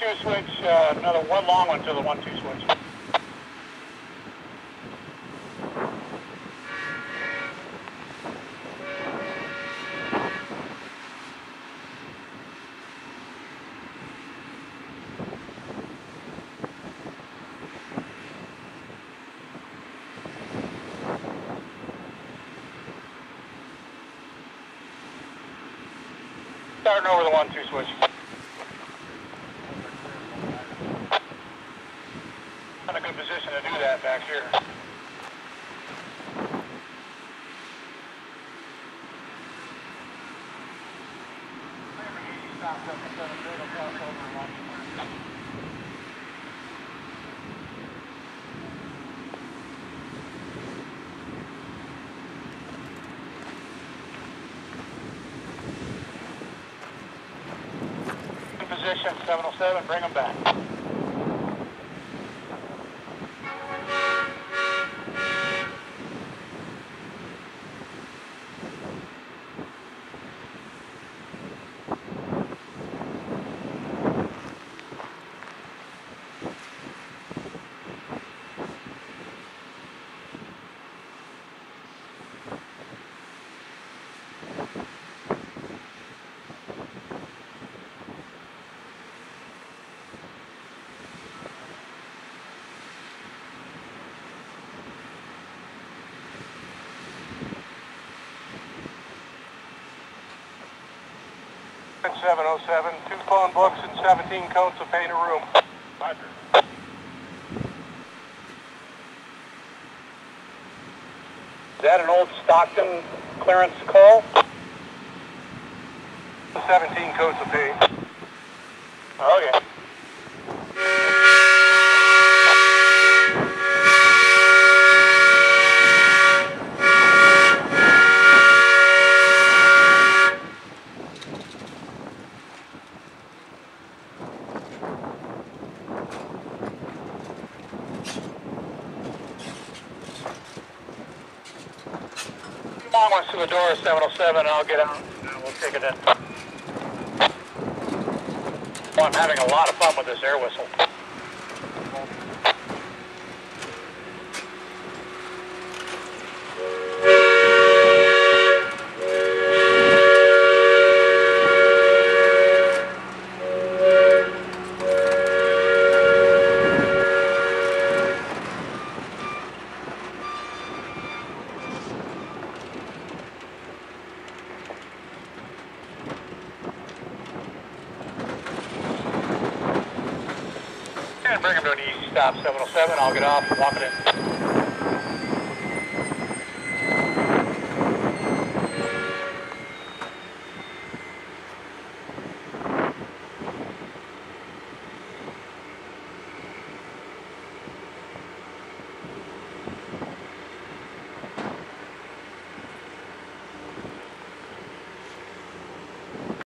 1-2 switch, another one long one to the 1-2 switch. Starting over the 1-2 switch. In a good position to do that back here. Position 707, bring them back. And 707, 2 phone books and 17 coats of paint a room. Roger. Is that an old Stockton clearance call? 17 coats of paint. Okay. Long ones to the door, 707, and I'll get out and we'll take it in. Oh, I'm having a lot of fun with this air whistle. And bring him to an easy stop, 707. I'll get off and walk it in.